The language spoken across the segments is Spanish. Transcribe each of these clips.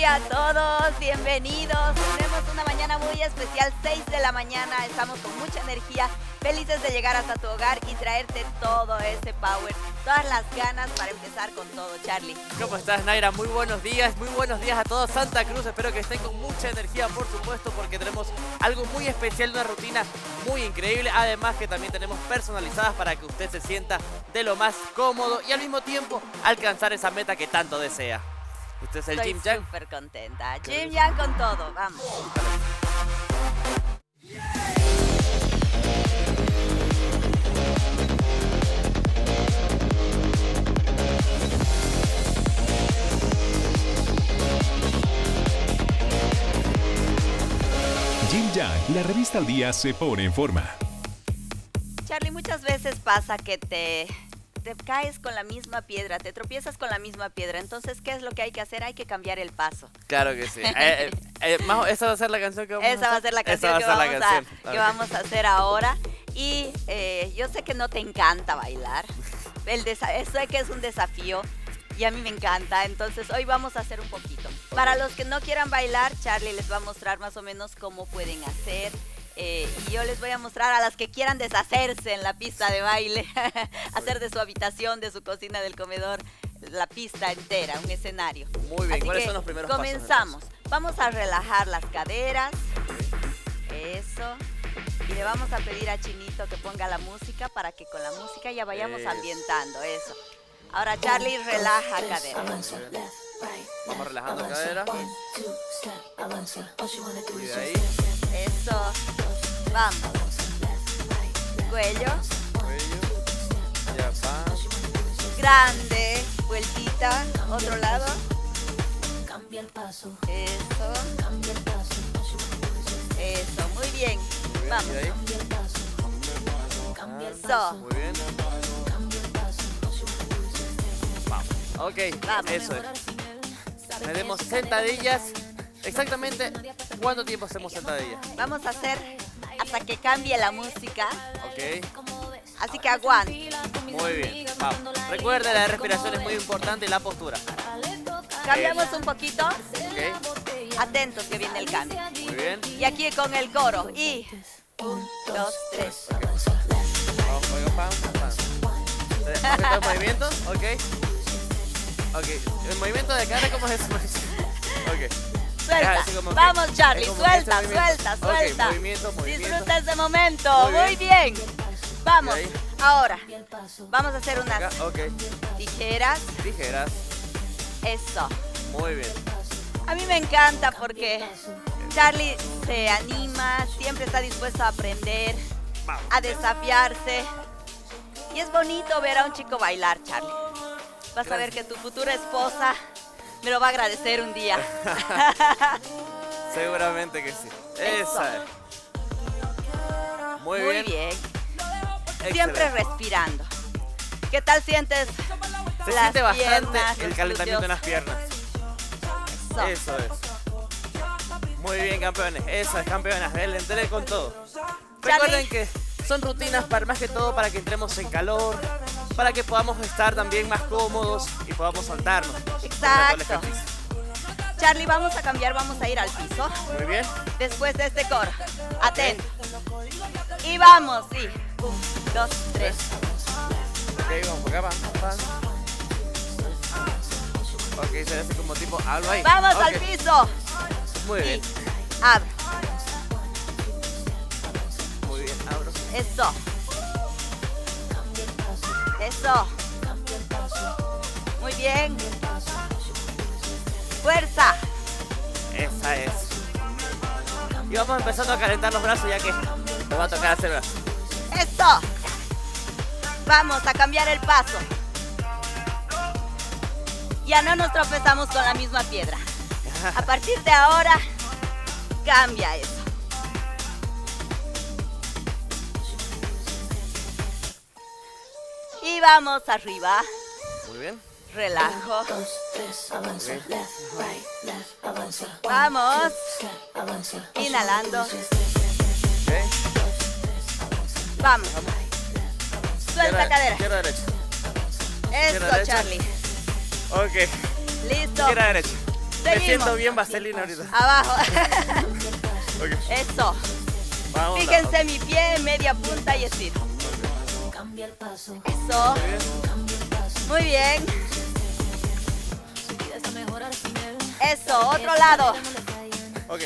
día a todos, bienvenidos. Tenemos una mañana muy especial, 6 de la mañana, estamos con mucha energía, felices de llegar hasta tu hogar y traerte todo ese power, todas las ganas para empezar con todo. Charlie. ¿Cómo estás, Naira? Muy buenos días a todos. Santa Cruz, espero que estén con mucha energía, por supuesto, porque tenemos algo muy especial, una rutina muy increíble, además que también tenemos personalizadas para que usted se sienta de lo más cómodo y al mismo tiempo alcanzar esa meta que tanto desea. Este es el Jim Yang. Estoy súper contenta. Jim Yang con todo, vamos. Jim Yang, la revista Al Día se pone en forma. Charlie, muchas veces pasa que te caes con la misma piedra, te tropiezas con la misma piedra. Entonces, ¿qué es lo que hay que hacer? Hay que cambiar el paso. Claro que sí. Majo, esa va a ser la canción que vamos a hacer. Esa va a ser la canción que vamos a hacer ahora. Y yo sé que no te encanta bailar. Sé que es un desafío y a mí me encanta. Entonces, hoy vamos a hacer un poquito. Para los que no quieran bailar, Charlie les va a mostrar más o menos cómo pueden hacer. Y yo les voy a mostrar a las que quieran deshacerse en la pista de baile, hacer de su habitación, de su cocina, del comedor, la pista entera, un escenario. Muy bien, así ¿cuáles que son los primeros comenzamos. pasos? Vamos a relajar las caderas, eso, y le vamos a pedir a Chinito que ponga la música para que con la música ya vayamos ambientando, eso. Ahora Charlie, relaja cadera. Vamos relajando cadera. Y de ahí. Eso. Vamos. Cuello. Ya va. Grande. Vueltita. Otro lado. Eso. Eso. Muy bien. Vamos. Y de ahí. Eso. Muy bien. Vamos. Ok, Vamos. eso es. Tenemos sentadillas. Exactamente, ¿cuánto tiempo hacemos sentadillas? Vamos a hacer hasta que cambie la música. Ok. Así que aguante. Muy bien, vamos. Recuerda, la respiración es muy importante y la postura. Cambiamos un poquito. Ok. Atentos que viene el cambio. Muy bien. Y aquí con el coro. Y 1, 2, 3. Vamos, pam, pam. ¿El movimiento? Ok. Ok. ¿El movimiento de cara cómo es eso? Ok. Suelta. Vamos, Charlie. Suelta, suelta, suelta. Okay, movimiento. Disfruta ese momento. Muy bien. Vamos. Ahora. Vamos a hacer unas tijeras. Tijeras. Eso. Muy bien. A mí me encanta porque Charlie se anima, siempre está dispuesto a aprender, a desafiarse. Y es bonito ver a un chico bailar, Charlie. Vas a ver que tu futura esposa me lo va a agradecer un día. Seguramente que sí. Esa es. Muy bien. Excelente. Siempre respirando. ¿Qué tal sientes? Se siente bastante el calentamiento en las piernas. Eso es. Muy bien, campeones. Eso es, campeonas. Denle con todo. Recuerden que son rutinas más que todo para que entremos en calor, para que podamos estar también más cómodos y podamos soltarnos. Exacto. Charlie, vamos a cambiar, vamos a ir al piso. Muy bien. Después de este coro. Atento. Y vamos, sí. 1, 2, 3. Ok, vamos por acá, vamos. Ok, se hace como tipo algo ahí. Vamos al piso. Muy bien. Abro. Muy bien, abro. Eso. Eso. Muy bien. Fuerza. Esa es. Y vamos empezando a calentar los brazos ya que nos va a tocar hacer brazos. Eso. Vamos a cambiar el paso. Ya no nos tropezamos con la misma piedra. A partir de ahora, cambia eso. Y vamos arriba. Muy bien. Relajo. Vamos. Inhalando. Vamos. Suelta cadera. Izquierda, derecha. Eso, derecha. Charlie. Ok. Listo. Izquierda, derecha. Me siento bien vaselina ahorita. Abajo. Okay. Eso. Vamos, Fíjense mi pie, media punta y estiro. Eso. Muy bien. Eso, otro lado. Ok.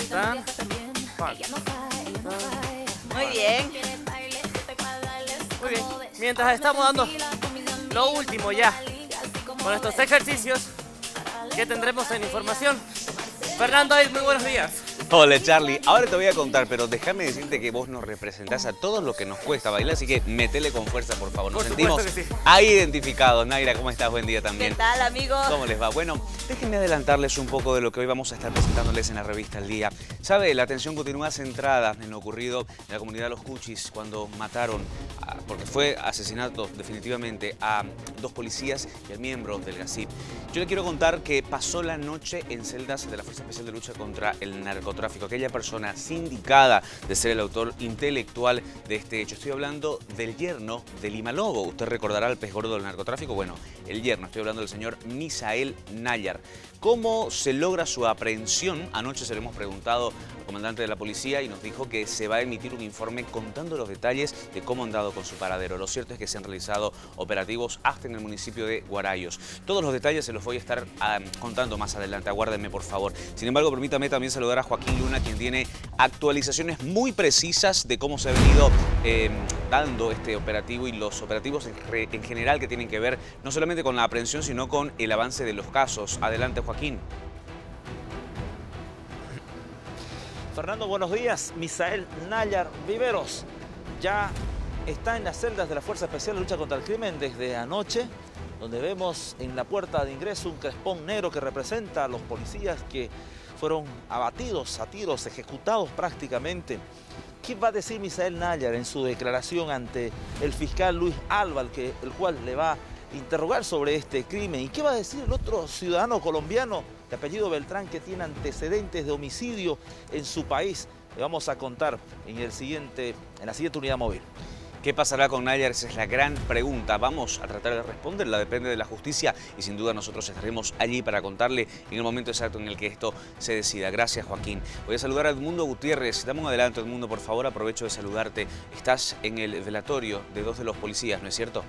Muy bien. Muy bien. Mientras estamos dando lo último ya con estos ejercicios que tendremos en información. Fernando, muy buenos días. Hola Charlie, ahora te voy a contar, pero déjame decirte que vos nos representás a todos lo que nos cuesta bailar, así que metele con fuerza, por favor. Nos sentimos ahí identificados. Naira, ¿cómo estás? Buen día también. ¿Qué tal, amigos? ¿Cómo les va? Bueno, déjenme adelantarles un poco de lo que hoy vamos a estar presentándoles en la revista El Día. Sabe, la atención continúa centrada en lo ocurrido en la comunidad de Los Cuchis cuando mataron, porque fue asesinato definitivamente, a 2 policías y al miembro del GACIP. Yo le quiero contar que pasó la noche en celdas de la Fuerza Especial de Lucha contra el Narcotráfico. Aquella persona sindicada de ser el autor intelectual de este hecho. Estoy hablando del yerno de Lima Lobo. Usted recordará al pez gordo del narcotráfico. Bueno, el yerno. Estoy hablando del señor Misael Nayar. ¿Cómo se logra su aprehensión? Anoche se lo hemos preguntado al comandante de la policía y nos dijo que se va a emitir un informe contando los detalles de cómo han dado con su paradero. Lo cierto es que se han realizado operativos hasta en el municipio de Guarayos. Todos los detalles se los voy a estar contando más adelante. Aguárdenme, por favor. Sin embargo, permítame también saludar a Joaquín Luna, quien tiene actualizaciones muy precisas de cómo se ha venido dando este operativo y los operativos en general que tienen que ver no solamente con la aprehensión, sino con el avance de los casos. Adelante, Joaquín. Fernando, buenos días. Misael Nayar Viveros ya está en las celdas de la Fuerza Especial de Lucha contra el Crimen desde anoche, donde vemos en la puerta de ingreso un crespón negro que representa a los policías que fueron abatidos a tiros, ejecutados prácticamente. ¿Qué va a decir Misael Nayar en su declaración ante el fiscal Luis Alba, el cual le va a interrogar sobre este crimen? ¿Y qué va a decir el otro ciudadano colombiano de apellido Beltrán que tiene antecedentes de homicidio en su país? Le vamos a contar en la siguiente unidad móvil. ¿Qué pasará con Nayar? Esa es la gran pregunta. Vamos a tratar de responderla, depende de la justicia y sin duda nosotros estaremos allí para contarle en el momento exacto en el que esto se decida. Gracias, Joaquín. Voy a saludar a Edmundo Gutiérrez. Dame un adelanto, Edmundo, por favor. Aprovecho de saludarte. Estás en el velatorio de 2 de los policías, ¿no es cierto?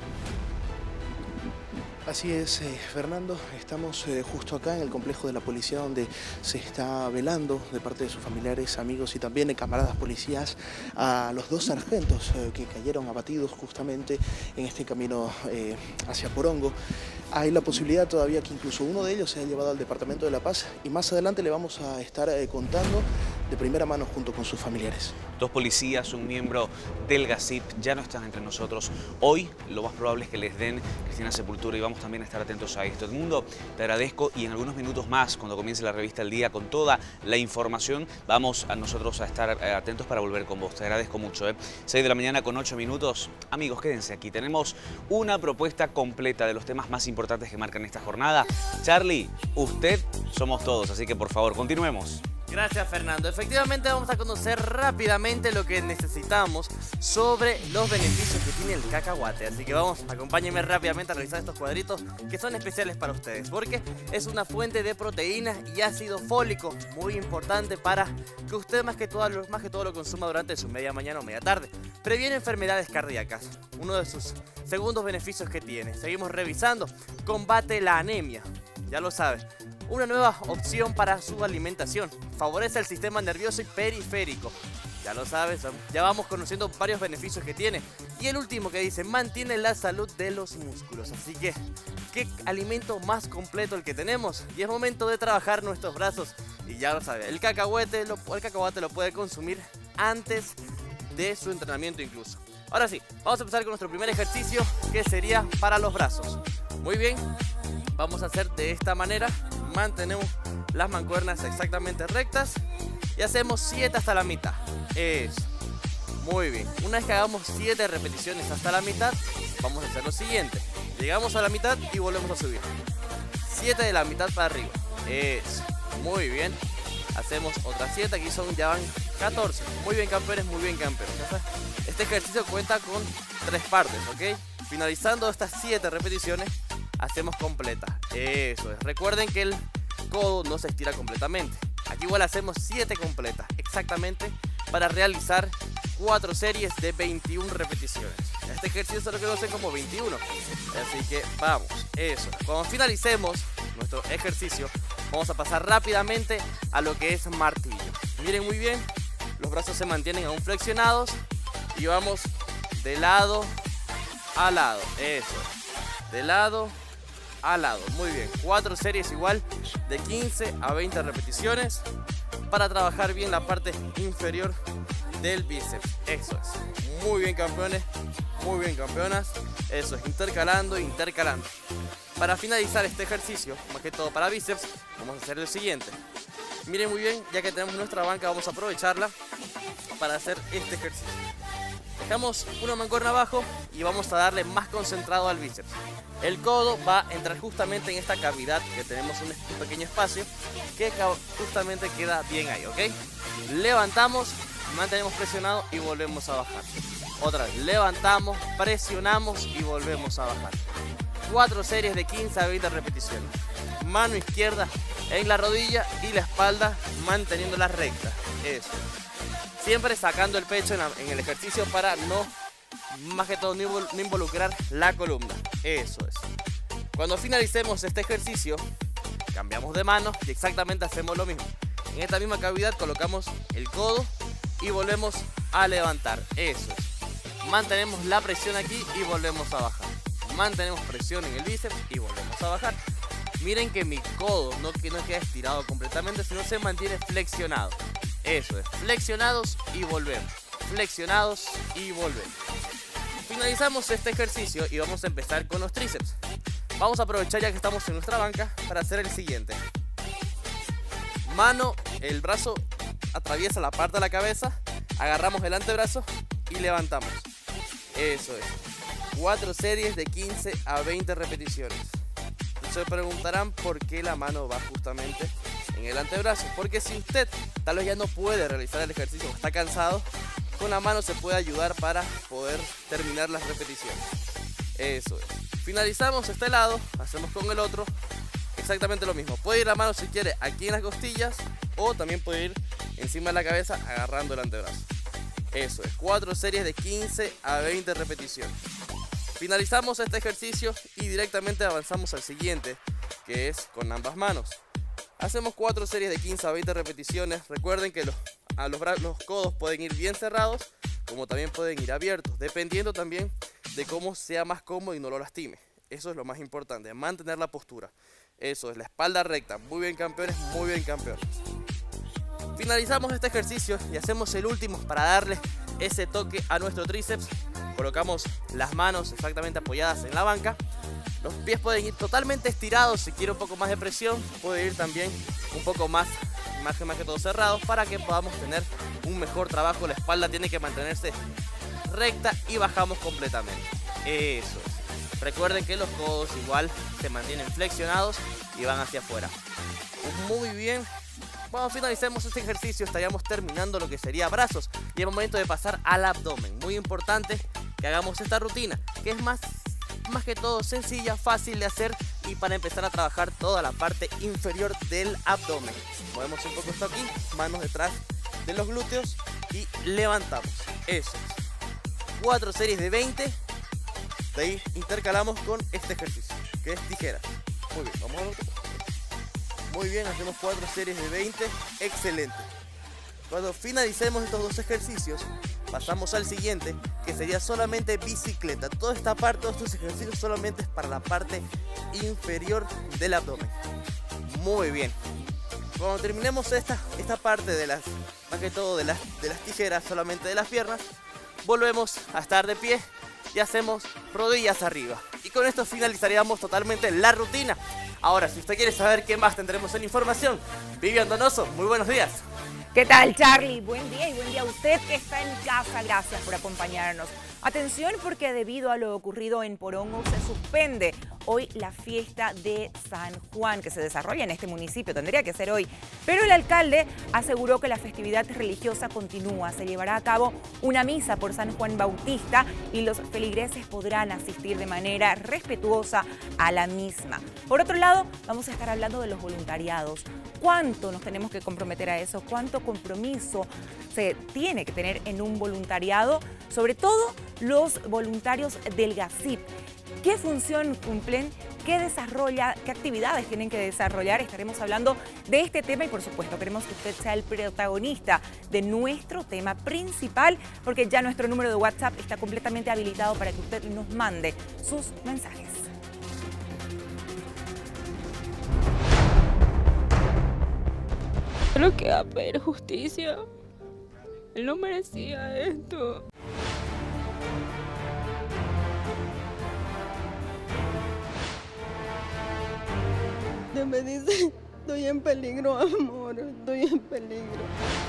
Así es, Fernando, estamos justo acá en el complejo de la policía donde se está velando de parte de sus familiares, amigos y también de camaradas policías a los 2 sargentos que cayeron abatidos justamente en este camino hacia Porongo. Hay la posibilidad todavía que incluso uno de ellos sea llevado al Departamento de La Paz y más adelante le vamos a estar contando de primera mano junto con sus familiares. 2 policías, un miembro del GACIP ya no están entre nosotros. Hoy lo más probable es que les den Cristina Sepultura y vamos también a estar atentos a esto. Edmundo, te agradezco y en algunos minutos más, cuando comience la revista El Día con toda la información, vamos a nosotros a estar atentos para volver con vos. Te agradezco mucho. 6 de la mañana con 8 minutos. Amigos, quédense aquí. Tenemos una propuesta completa de los temas más importantes que marcan esta jornada. Charlie, usted somos todos, así que por favor, continuemos. Gracias, Fernando. Efectivamente vamos a conocer rápidamente lo que necesitamos sobre los beneficios que tiene el cacahuate. Así que vamos, acompáñenme rápidamente a revisar estos cuadritos que son especiales para ustedes, porque es una fuente de proteínas y ácido fólico muy importante para que usted más que todo lo consuma durante su media mañana o media tarde. Previene enfermedades cardíacas, uno de sus segundos beneficios que tiene. Seguimos revisando. Combate la anemia, ya lo sabes. Una nueva opción para su alimentación. Favorece el sistema nervioso y periférico. Ya lo sabes, ya vamos conociendo varios beneficios que tiene. Y el último que dice, mantiene la salud de los músculos. Así que, ¿qué alimento más completo el que tenemos? Y es momento de trabajar nuestros brazos. Y ya lo sabes, el cacahuate lo puede consumir antes de su entrenamiento incluso. Ahora sí, vamos a empezar con nuestro primer ejercicio, que sería para los brazos. Muy bien, vamos a hacer de esta manera. Mantenemos las mancuernas exactamente rectas y hacemos 7 hasta la mitad. Eso. Muy bien. Una vez que hagamos 7 repeticiones hasta la mitad, vamos a hacer lo siguiente. Llegamos a la mitad y volvemos a subir. 7 de la mitad para arriba. Eso. Muy bien. Hacemos otras 7. Aquí ya van 14. Muy bien, campeones, muy bien, campeones. Este ejercicio cuenta con 3 partes, ¿ok? Finalizando estas 7 repeticiones, hacemos completa. Eso es. Recuerden que codo no se estira completamente. Aquí igual hacemos 7 completas, exactamente, para realizar 4 series de 21 repeticiones. Este ejercicio se lo conoce como 21. Así que vamos, eso. Cuando finalicemos nuestro ejercicio, vamos a pasar rápidamente a lo que es martillo. Miren muy bien, los brazos se mantienen aún flexionados y vamos de lado a lado. Eso, de lado a lado. Muy bien, 4 series igual de 15 a 20 repeticiones para trabajar bien la parte inferior del bíceps. Eso es. Muy bien, campeones, muy bien, campeonas. Eso es, intercalando, intercalando. Para finalizar este ejercicio, más que todo para bíceps, vamos a hacer lo siguiente. Miren muy bien, ya que tenemos nuestra banca, vamos a aprovecharla para hacer este ejercicio. Dejamos una mancuerna abajo y vamos a darle más concentrado al bíceps. El codo va a entrar justamente en esta cavidad que tenemos un pequeño espacio que justamente queda bien ahí, ¿ok? Levantamos, mantenemos presionado y volvemos a bajar. Otra vez, levantamos, presionamos y volvemos a bajar. 4 series de 15 a 20 repeticiones. Mano izquierda en la rodilla y la espalda manteniéndola recta. Eso. Siempre sacando el pecho en el ejercicio para más que todo, no involucrar la columna. Eso es. Cuando finalicemos este ejercicio, cambiamos de mano y exactamente hacemos lo mismo. En esta misma cavidad colocamos el codo y volvemos a levantar. Eso es. Mantenemos la presión aquí y volvemos a bajar. Mantenemos presión en el bíceps y volvemos a bajar. Miren que mi codo no queda estirado completamente, sino se mantiene flexionado. Eso es, flexionados y volvemos. Flexionados y volvemos. Finalizamos este ejercicio y vamos a empezar con los tríceps. Vamos a aprovechar ya que estamos en nuestra banca para hacer el siguiente. Mano, el brazo atraviesa la parte de la cabeza, agarramos el antebrazo y levantamos. Eso es. 4 series de 15 a 20 repeticiones. Se preguntarán por qué la mano va justamente en el antebrazo. Porque si usted tal vez ya no puede realizar el ejercicio o está cansado, con la mano se puede ayudar para poder terminar las repeticiones. Eso es. Finalizamos este lado, hacemos con el otro exactamente lo mismo. Puede ir la mano si quiere aquí en las costillas o también puede ir encima de la cabeza agarrando el antebrazo. Eso es, 4 series de 15 a 20 repeticiones. Finalizamos este ejercicio y directamente avanzamos al siguiente, que es con ambas manos. Hacemos 4 series de 15 a 20 repeticiones. Recuerden que los codos pueden ir bien cerrados, como también pueden ir abiertos, dependiendo también de cómo sea más cómodo y no lo lastime. Eso es lo más importante, mantener la postura. Eso es, la espalda recta. Muy bien, campeones, muy bien, campeones. Finalizamos este ejercicio y hacemos el último para darle ese toque a nuestro tríceps. Colocamos las manos exactamente apoyadas en la banca. Los pies pueden ir totalmente estirados. Si quiere un poco más de presión, puede ir también un poco más que todo cerrados para que podamos tener un mejor trabajo. La espalda tiene que mantenerse recta y bajamos completamente. Eso es. Recuerden que los codos igual se mantienen flexionados y van hacia afuera. Muy bien. Cuando finalicemos este ejercicio estaríamos terminando lo que sería brazos y es momento de pasar al abdomen. Muy importante que hagamos esta rutina, que es más que todo sencilla, fácil de hacer y para empezar a trabajar toda la parte inferior del abdomen. Movemos un poco esto aquí, manos detrás de los glúteos y levantamos. Eso es. 4 series de 20. De ahí intercalamos con este ejercicio, que es tijeras. Muy bien, vamos a ver. Muy bien, hacemos 4 series de 20. Excelente. Cuando finalicemos estos 2 ejercicios, pasamos al siguiente, que sería solamente bicicleta. Toda esta parte, todos estos ejercicios solamente es para la parte inferior del abdomen. Muy bien. Cuando terminemos esta parte más que todo de las tijeras, solamente de las piernas, volvemos a estar de pie y hacemos rodillas arriba. Y con esto finalizaríamos totalmente la rutina. Ahora, si usted quiere saber qué más tendremos en información, Vivian Donoso, muy buenos días. ¿Qué tal, Charlie? Buen día y buen día a usted que está en casa. Gracias por acompañarnos. Atención porque debido a lo ocurrido en Porongo se suspende hoy la fiesta de San Juan, que se desarrolla en este municipio, tendría que ser hoy. Pero el alcalde aseguró que la festividad religiosa continúa. Se llevará a cabo una misa por San Juan Bautista y los feligreses podrán asistir de manera respetuosa a la misma. Por otro lado, vamos a estar hablando de los voluntariados. ¿Cuánto nos tenemos que comprometer a eso? ¿Cuánto compromiso se tiene que tener en un voluntariado? Sobre todo los voluntarios del GACIP. ¿Qué función cumplen? ¿Qué desarrolla? ¿Qué actividades tienen que desarrollar? Estaremos hablando de este tema y, por supuesto, queremos que usted sea el protagonista de nuestro tema principal, porque ya nuestro número de WhatsApp está completamente habilitado para que usted nos mande sus mensajes. Creo que va a haber justicia. Él no merecía esto. Dios me dice, estoy en peligro, amor, estoy en peligro.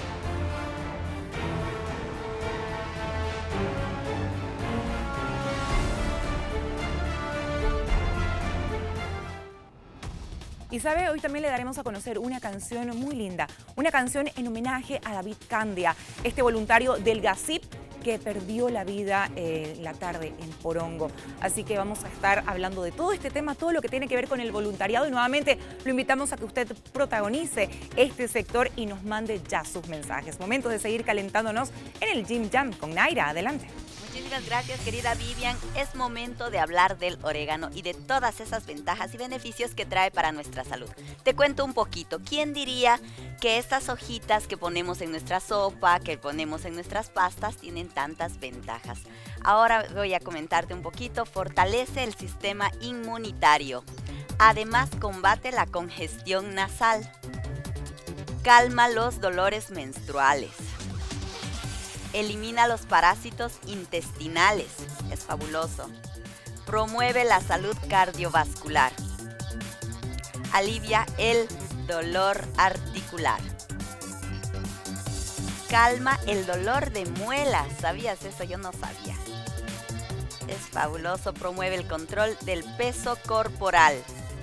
Y sabe, hoy también le daremos a conocer una canción muy linda, una canción en homenaje a David Candia, este voluntario del GACIP que perdió la vida la tarde en Porongo. Así que vamos a estar hablando de todo este tema, todo lo que tiene que ver con el voluntariado, y nuevamente lo invitamos a que usted protagonice este sector y nos mande ya sus mensajes. Momento de seguir calentándonos en el Gym Jam con Naira. Adelante. Muchísimas gracias, querida Vivian. Es momento de hablar del orégano y de todas esas ventajas y beneficios que trae para nuestra salud. Te cuento un poquito. ¿Quién diría que estas hojitas que ponemos en nuestra sopa, que ponemos en nuestras pastas, tienen tantas ventajas? Ahora voy a comentarte un poquito. Fortalece el sistema inmunitario. Además, combate la congestión nasal. Calma los dolores menstruales. Elimina los parásitos intestinales, es fabuloso. Promueve la salud cardiovascular. Alivia el dolor articular. Calma el dolor de muelas, ¿sabías eso? Yo no sabía. Es fabuloso, promueve el control del peso corporal.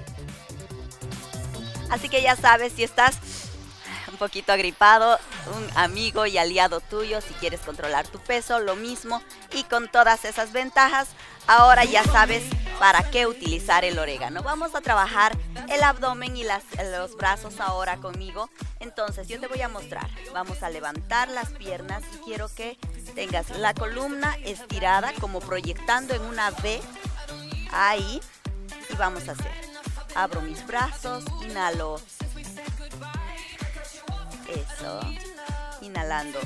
Así que ya sabes, si estás un poquito agripado, un amigo y aliado tuyo, si quieres controlar tu peso, lo mismo, y con todas esas ventajas, ahora ya sabes para qué utilizar el orégano. Vamos a trabajar el abdomen y los brazos ahora conmigo. Entonces yo te voy a mostrar, vamos a levantar las piernas y quiero que tengas la columna estirada, como proyectando en una V, ahí, y vamos a hacer, abro mis brazos, inhalo. Eso, inhalando.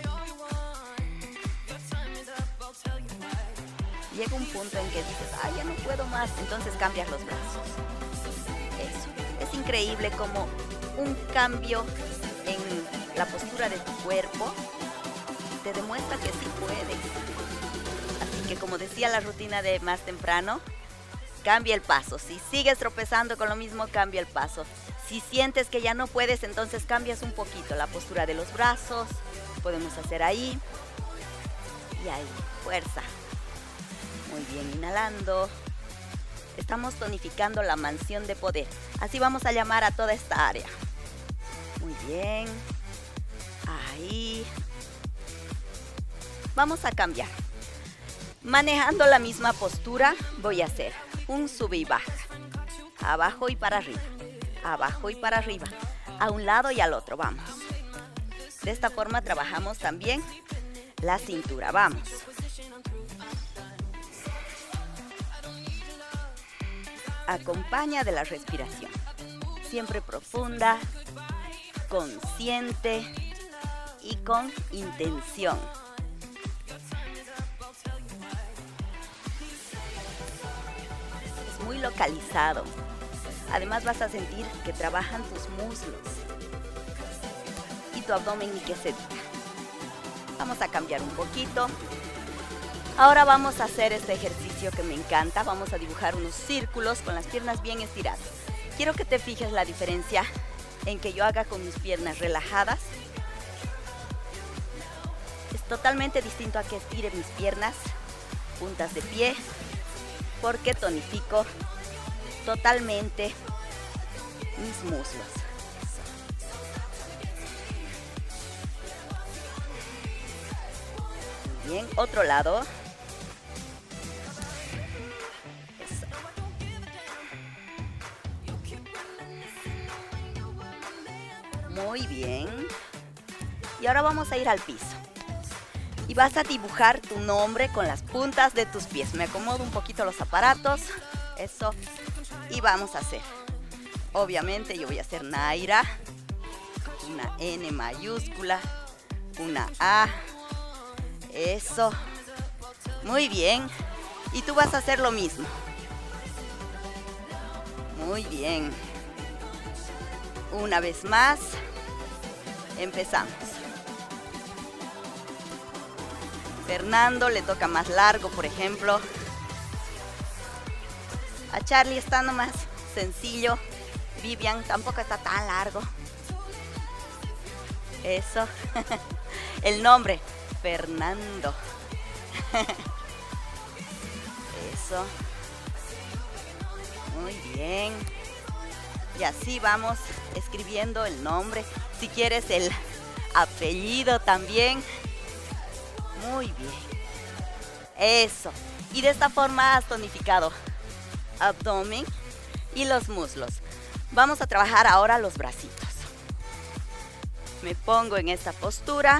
Llega un punto en que dices, ay, ya no puedo más, entonces cambias los brazos. Eso, es increíble como un cambio en la postura de tu cuerpo te demuestra que sí puedes. Así que, como decía la rutina de más temprano, cambia el paso. Si sigues tropezando con lo mismo, cambia el paso. Si sientes que ya no puedes, entonces cambias un poquito la postura de los brazos. Podemos hacer ahí. Y ahí, fuerza. Muy bien, inhalando. Estamos tonificando la mansión de poder. Así vamos a llamar a toda esta área. Muy bien. Ahí. Vamos a cambiar. Manejando la misma postura, voy a hacer un sube y baja. Abajo y para arriba. Abajo y para arriba, a un lado y al otro, vamos. De esta forma trabajamos también la cintura, vamos. Acompaña de la respiración, siempre profunda, consciente y con intención. Es muy localizado. Además vas a sentir que trabajan tus muslos y tu abdomen y que se diga. Vamos a cambiar un poquito. Ahora vamos a hacer este ejercicio que me encanta. Vamos a dibujar unos círculos con las piernas bien estiradas. Quiero que te fijes la diferencia en que yo haga con mis piernas relajadas. Es totalmente distinto a que estire mis piernas, puntas de pie, porque tonifico totalmente mis muslos. Muy bien, otro lado. Eso. Muy bien. Y ahora vamos a ir al piso. Y vas a dibujar tu nombre con las puntas de tus pies. Me acomodo un poquito los aparatos. Eso. Y vamos a hacer. Obviamente yo voy a hacer Naira. Una N mayúscula. Una A. Eso. Muy bien. Y tú vas a hacer lo mismo. Muy bien. Una vez más. Empezamos. Fernando le toca más largo, por ejemplo. A Charlie está nomás sencillo. Vivian tampoco está tan largo. Eso. El nombre, Fernando. Eso. Muy bien. Y así vamos escribiendo el nombre. Si quieres el apellido también. Muy bien. Eso. Y de esta forma has tonificado abdomen y los muslos. Vamos a trabajar ahora los bracitos. Me pongo en esta postura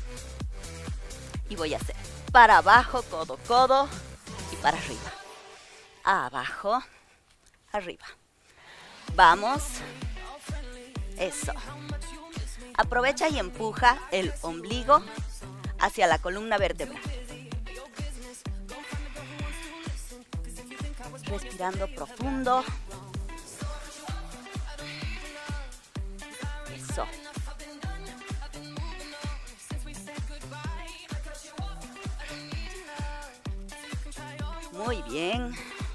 y voy a hacer para abajo, codo, codo y para arriba. Abajo, arriba. Vamos. Eso. Aprovecha y empuja el ombligo hacia la columna vertebral. Respirando profundo. Eso. Muy bien.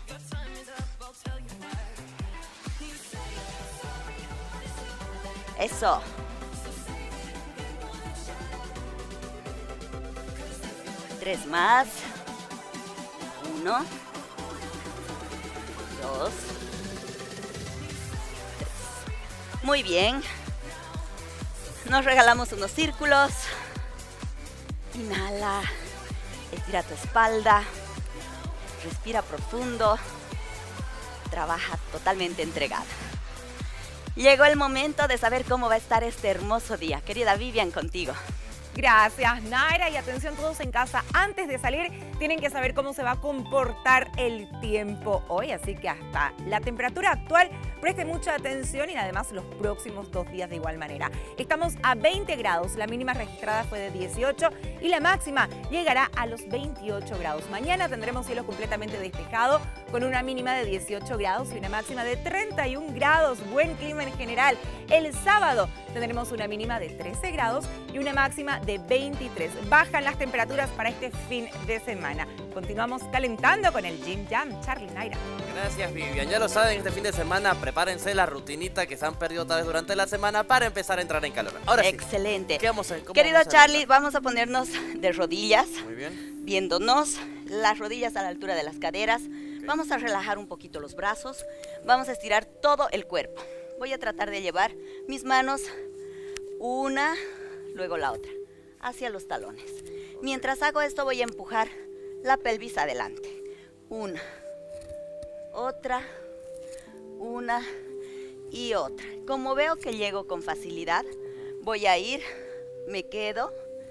Eso. Tres más. 1, 2, 3. Muy bien. Nos regalamos unos círculos. Inhala. Estira tu espalda. Respira profundo. Trabaja totalmente entregada. Llegó el momento de saber cómo va a estar este hermoso día. Querida Vivian, contigo. Gracias, Naira. Y atención todos en casa, antes de salir tienen que saber cómo se va a comportar el tiempo hoy. Así que hasta la temperatura actual, preste mucha atención y además los próximos 2 días de igual manera. Estamos a 20 grados, la mínima registrada fue de 18 y la máxima llegará a los 28 grados. Mañana tendremos cielo completamente despejado con una mínima de 18 grados y una máxima de 31 grados. Buen clima en general. El sábado tendremos una mínima de 13 grados y una máxima de 23. Bajan las temperaturas para este fin de semana. Continuamos calentando con el Gym Jam. Charlie, Naira. Gracias, Vivian. Ya lo saben, este fin de semana prepárense la rutinita que se han perdido tal vez durante la semana para empezar a entrar en calor. Ahora sí. Excelente. ¿Qué vamos a, Querido Charlie, vamos a ponernos de rodillas. Muy bien. Viéndonos, las rodillas a la altura de las caderas. Okay. Vamos a relajar un poquito los brazos. Vamos a estirar todo el cuerpo. Voy a tratar de llevar mis manos una, luego la otra, hacia los talones. Mientras hago esto voy a empujar la pelvis adelante. Una, otra, una y otra. Como veo que llego con facilidad, voy a ir, me quedo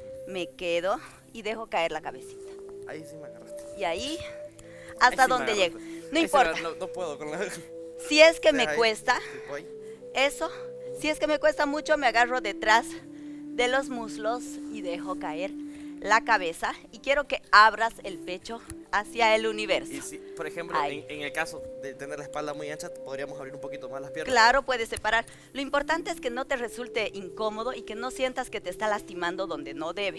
y dejo caer la cabecita. Ahí sí me agarraste. Y ahí, hasta donde llego. No importa. No puedo con la... Si es que me cuesta, eso, si es que me cuesta mucho, me agarro detrás de los muslos y dejo caer la cabeza. Y quiero que abras el pecho hacia el universo. Y si, por ejemplo, en el caso de tener la espalda muy ancha, podríamos abrir un poquito más las piernas. Claro, puedes separar. Lo importante es que no te resulte incómodo y que no sientas que te está lastimando donde no debe.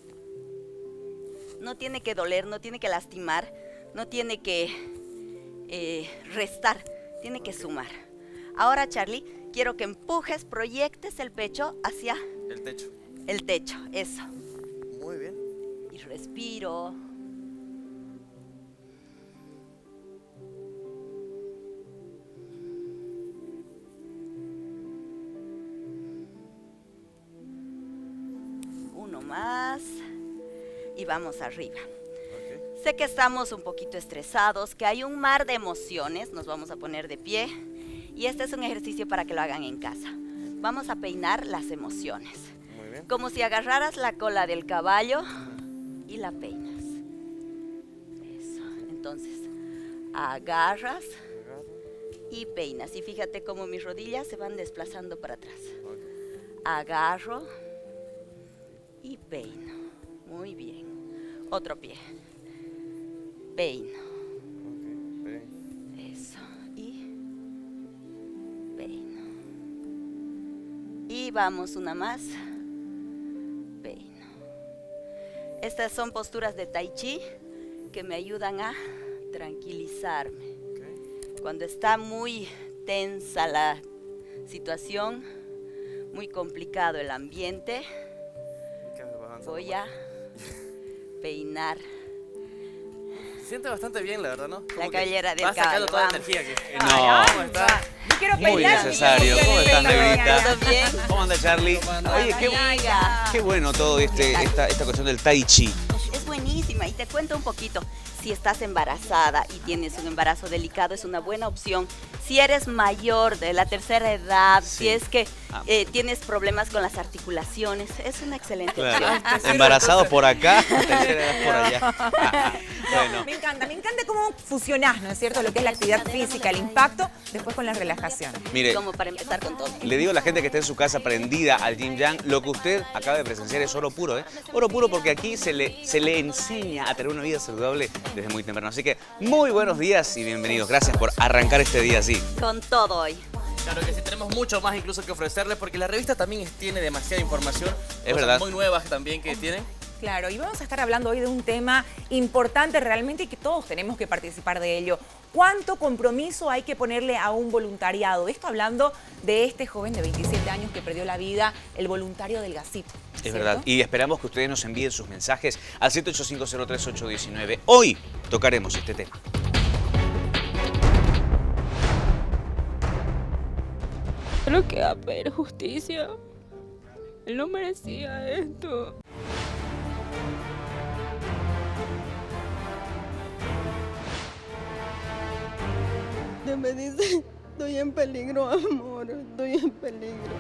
No tiene que doler, no tiene que lastimar, no tiene que restar, tiene que sumar. Ahora, Charlie, quiero que empujes, proyectes el pecho hacia el techo. El techo, eso. Muy bien. Y respiro. más. Y vamos arriba. Sé que estamos un poquito estresados, que hay un mar de emociones. Nos vamos a poner de pie. Y este es un ejercicio para que lo hagan en casa. Vamos a peinar las emociones. Muy bien. Como si agarraras la cola del caballo y la peinas. Eso. Entonces, agarras y peinas. Y fíjate cómo mis rodillas se van desplazando para atrás. Agarro y peino. Muy bien. Otro pie. Peino. Eso. Y peino. Y vamos una más. Peino. Estas son posturas de Tai Chi que me ayudan a tranquilizarme. Cuando está muy tensa la situación, muy complicado el ambiente, voy a peinar. Se siente bastante bien, la verdad, ¿no? La cabellera del caballo. Va sacando toda la energía aquí. No, está Yo quiero muy peinar. necesario. ¿Cómo estás, Negrita? ¿Todo bien? ¿Cómo anda, Charlie? Oye, qué bueno todo esta cuestión del Tai Chi. Es buenísima y te cuento un poquito. Si estás embarazada y tienes un embarazo delicado, es una buena opción. Si eres mayor, de la tercera edad, Sí. si es que tienes problemas con las articulaciones, es una excelente Claro. opción. Embarazado por acá, tercera edad por allá. Bueno. Me encanta cómo fusionás, ¿no es cierto? Lo que es la actividad física, el impacto, después con la relajación. Mire, Como para empezar con todo. le digo a la gente que está en su casa prendida al Yin Yang, lo que usted acaba de presenciar es oro puro, ¿eh? Oro puro porque aquí se le enseña a tener una vida saludable desde muy temprano. Así que muy buenos días y bienvenidos. Gracias por arrancar este día así. Con todo hoy. Claro que sí, tenemos mucho más incluso que ofrecerles porque la revista también tiene demasiada información. Es cosas verdad. muy nuevas también que tienen. Claro, y vamos a estar hablando hoy de un tema importante realmente y que todos tenemos que participar de ello. ¿Cuánto compromiso hay que ponerle a un voluntariado? Esto hablando de este joven de 27 años que perdió la vida, el voluntario del GACIP. Es verdad. Y esperamos que ustedes nos envíen sus mensajes al 785-03-819. Hoy tocaremos este tema. Creo que va a haber justicia. Él no merecía esto. Me dice, estoy en peligro, amor, estoy en peligro.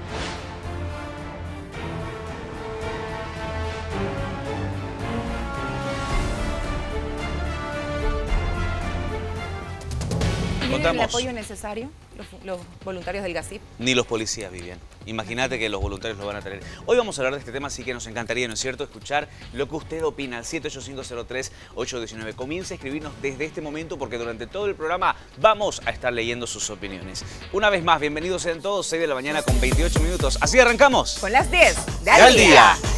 ¿Tienen el Contamos. apoyo necesario los voluntarios del GACIP? Ni los policías, Vivian. Imagínate que los voluntarios lo van a tener. Hoy vamos a hablar de este tema, así que nos encantaría, ¿no es cierto?, escuchar lo que usted opina al 785-03-819. Comience a escribirnos desde este momento porque durante todo el programa vamos a estar leyendo sus opiniones. Una vez más, bienvenidos sean todos, 6 de la mañana con 28 minutos. Así arrancamos. Con las 10 de Al día.